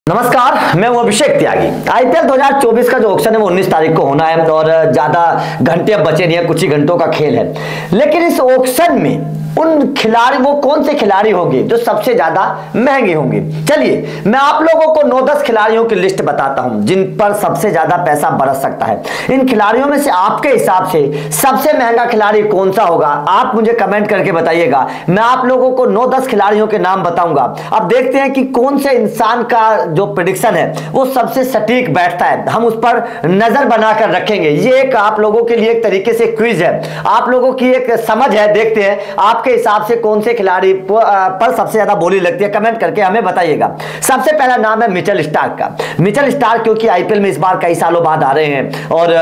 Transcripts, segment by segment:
नमस्कार, मैं हूं अभिषेक त्यागी। आईपीएल 2024 का जो ऑक्शन है वो 19 तारीख को होना है और ज्यादा घंटे अब बचे नहीं है, कुछ ही घंटों का खेल है। लेकिन इस ऑक्शन में उन खिलाड़ी वो कौन से खिलाड़ी होंगे जो सबसे ज्यादा महंगे होंगे। चलिए मैं आप लोगों को 9-10 खिलाड़ियों की लिस्ट बताता हूं जिन पर सबसे ज्यादा पैसा बरस सकता है। इन खिलाड़ियों में से आपके हिसाब से सबसे महंगा खिलाड़ी कौन सा होगा, आप मुझे कमेंट करके बताइएगा। मैं आप लोगों को 9-10 खिलाड़ियों के नाम बताऊंगा। अब देखते हैं कि कौन से इंसान का जो प्रेडिक्शन है वो सबसे सटीक बैठता है। हम उस पर नजर बनाकर रखेंगे। ये एक आप लोगों के लिए एक तरीके से क्विज है, आप लोगों की एक समझ है। देखते हैं आपके हिसाब से कौन से खिलाड़ी पर सबसे ज्यादा बोली लगती है, कमेंट करके हमें बताइएगा। सबसे पहला नाम है मिचेल स्टार्क का। मिचेल स्टार्क क्योंकि आईपीएल में इस बार कई सालों बाद आ रहे हैं और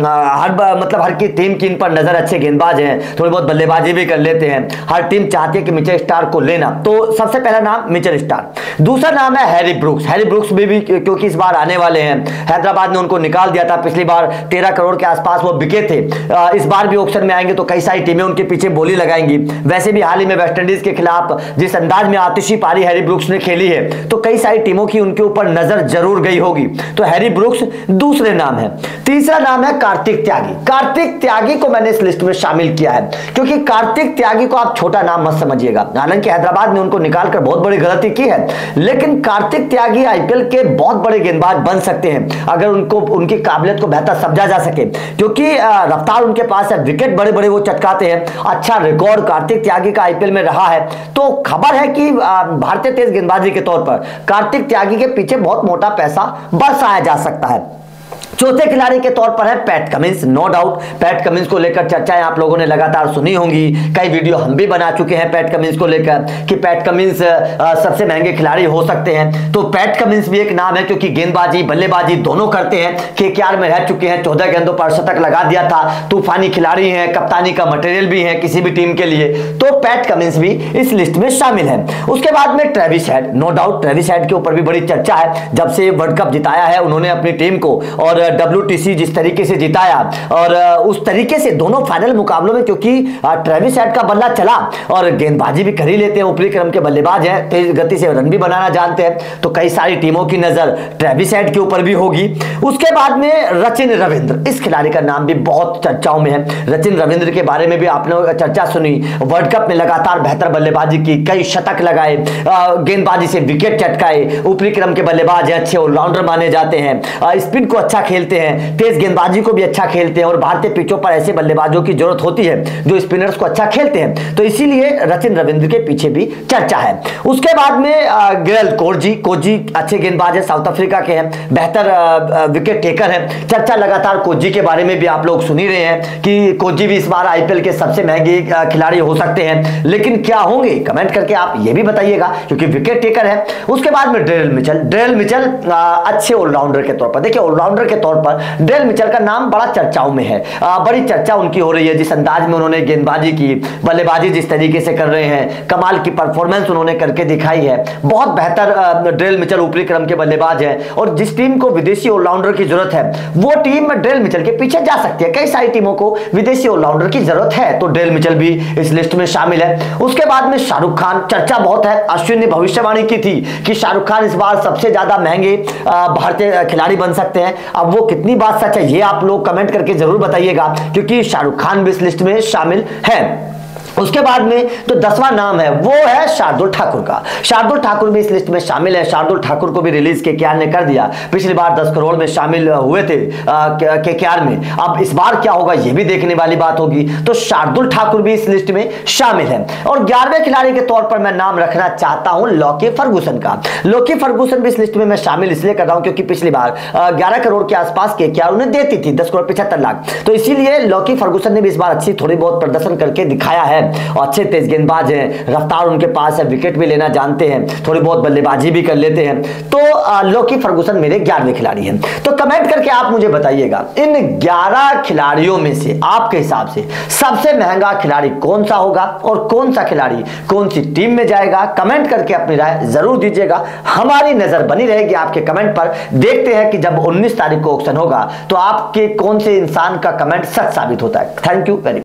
हर की टीम की इन पर नजर, अच्छे गेंदबाज हैं, थोड़ी बहुत बल्लेबाजी भी कर लेते हैं। हर टीम चाहती है कि मिचेल स्टार्क को लेना, तो सबसे पहला नाम मिचेल स्टार्क। दूसरा नाम है हैरी ब्रूक्स। हैरी ब्रूक्स भी क्योंकि इस बार आने वाले हैं, हैदराबाद ने उनको निकाल दिया था, पिछली बार 13 करोड़ के आसपास वो बिके थे। इस बार भी ऑक्शन में आएंगे तो कई सारी टीमें उनके पीछे बोली लगाएंगी। वैसे भी हाल ही में वेस्टइंडीज के खिलाफ जिस अंदाज में आतिशी पारी हैरी ब्रूक्स ने खेली है तो कई सारी टीमों की उनके ऊपर नजर जरूर गई होगी। तो हैरी ब्रूक्स दूसरे नाम है। तीसरा नाम है कार्तिक त्यागी। कार्तिक त्यागी को मैंने इस लिस्ट में शामिल किया है क्योंकि कार्तिक त्यागी को आप छोटा नाम मत समझिएगा। हालांकि हैदराबाद ने उनको निकालकर बहुत बड़ी गलती की है, लेकिन कार्तिक त्यागी आईपीएल के बहुत बड़े गेंदबाज बन सकते हैं अगर उनको उनकी काबिलियत को बेहतर समझा जा सके। क्योंकि रफ्तार उनके पास है, विकेट बड़े बड़े वो चटकाते हैं, अच्छा रिकॉर्ड कार्तिक त्यागी का आईपीएल में रहा है। तो खबर है कि भारतीय तेज गेंदबाजी के तौर पर कार्तिक त्यागी के पीछे बहुत मोटा पैसा बरसाया जा सकता है। चौथे खिलाड़ी के तौर पर है Pat Cummins. No doubt Pat Cummins को लेकर चर्चाएं आप लोगों ने लगातार सुनी होंगी, कई वीडियो हम भी बना चुके हैं पैट कमिंस को लेकर कि पैट कमिंस सबसे महंगे खिलाड़ी हो सकते हैं। तो पैट कमिंस भी एक नाम है क्योंकि गेंदबाजी बल्लेबाजी दोनों करते हैं। केकेआर में रह चुके हैं, 14 गेंदों पर शतक लगा दिया था, तूफानी खिलाड़ी हैं, कप्तानी का मटेरियल भी है किसी भी टीम के लिए। तो पैट कमिंस भी इस लिस्ट में शामिल है। उसके बाद में Travis Head. No doubt Travis Head के ऊपर भी बड़ी चर्चा है। जब से वर्ल्ड कप जिताया है उन्होंने अपनी टीम को और WTC जिस तरीके से जिताया और उस तरीके से दोनों फाइनल मुकाबलों में, क्योंकि ट्रेविस हेड का बल्ला चला और गेंदबाजी भी कर ही लेते हैं, ऊपरी क्रम के बल्लेबाज हैं, तेज गति से रन भी बनाना जानते हैं, तो कई सारी टीमों की नजर ट्रेविस हेड के ऊपर भी होगी। उसके बाद में रचिन रविंद्र, इस खिलाड़ी का नाम भी बहुत चर्चाओं में है। रचिन रविंद्र के बारे में भी आपने चर्चा सुनी, वर्ल्ड कप में लगातार बेहतर बल्लेबाजी की, कई शतक लगाए, गेंदबाजी से विकेट चटकाए, ऊपरी क्रम के बल्लेबाज हैं, अच्छे ऑलराउंडर माने जाते हैं, स्पिन को अच्छा खेलते हैं, तेज गेंदबाजी को भी अच्छा खेलते हैं और भारतीय पिचों पर ऐसे बल्लेबाजों की जरूरत होती है जो स्पिनर्स को अच्छा खेलते हैं। तो इसीलिए रचिन रविंद्र के पीछे भी चर्चा है। उसके बाद में गेरल कोजी अच्छे गेंदबाज है, साउथ अफ्रीका के हैं, बेहतर विकेट टेकर है। चर्चा लगातार कोजी के बारे में भी आप लोग सुन ही रहे हैं कि कोजी भी इस बार आईपीएल के सबसे महंगे खिलाड़ी हो सकते हैं। लेकिन क्या होंगे, कमेंट करके आप ये भी बताइएगा क्योंकि विकेट टेकर है। उसके बाद में डेरिल मिचेल अच्छे ऑलराउंडर के तौर पर, देखिए ऑलराउंडर के तौर पर डेरिल मिचेल का नाम बड़ा चर्चाओं में है, बड़ी चर्चा उनकी हो रही है। जिस अंदाज में उन्होंने गेंदबाजी की, बल्लेबाजी जिस तरीके से कर रहे हैं, कमाल की परफॉर्मेंस उन्होंने करके दिखाई है। बहुत बेहतर डेरिल मिचेल ऊपरी क्रम के बल्लेबाज हैं और जिस टीम को विदेशी ऑलराउंडर की जरूरत है वो टीम डेरिल मिचेल के पीछे जा सकती है। कई सारी टीमों को विदेशी ऑलराउंडर की जरूरत है, तो डेरिल मिचेल भी इस लिस्ट में शामिल है। उसके बाद में शाहरुख खान, चर्चा बहुत है। अश्विन ने भविष्यवाणी की थी कि शाहरुख खान इस बार सबसे ज्यादा महंगे भारतीय खिलाड़ी बन सकते हैं। अब वो कितनी बात सच है ये आप लोग कमेंट करके जरूर बताइएगा क्योंकि शाहरुख खान भी इस लिस्ट में शामिल है। उसके बाद में जो 10वां नाम है वो है शार्दुल ठाकुर का। शार्दुल ठाकुर भी इस लिस्ट में शामिल है। शार्दुल ठाकुर को भी रिलीज केकेआर ने कर दिया, पिछली बार 10 करोड़ में शामिल हुए थे केकेआर में। अब इस बार क्या होगा ये भी देखने वाली बात होगी। तो शार्दुल ठाकुर भी इस लिस्ट में शामिल है। और 11वें खिलाड़ी के तौर पर मैं नाम रखना चाहता हूं लॉकी फर्गूसन का। लॉकी फर्गूसन भी इस लिस्ट में मैं शामिल इसलिए कर रहा हूं क्योंकि पिछली बार 11 करोड़ के आसपास केकेआर उन्हें देती थी, 10 करोड़ 75 लाख। तो इसीलिए लॉकी फर्गूसन ने भी इस बार अच्छी थोड़ी बहुत प्रदर्शन करके दिखाया है और अच्छे तेज गेंदबाज हैं, रफ्तार उनके पास है, विकेट भी लेना जानते हैं, थोड़ी बहुत बल्लेबाजी भी कर लेते हैं। तो लॉकी फर्गूसन मेरे 11वें खिलाड़ी हैं। तो कमेंट करके आप मुझे बताइएगा इन 11 खिलाड़ियों में से आपके हिसाब से सबसे महंगा खिलाड़ी कौन सा होगा और कौन सा खिलाड़ी कौन सी टीम में जाएगा। कमेंट करके अपनी राय जरूर दीजिएगा, हमारी नजर बनी रहेगी आपके कमेंट पर। देखते हैं कि जब 19 तारीख को ऑक्शन होगा तो आपके कौन से इंसान का कमेंट सच साबित होता है। Thank you very much.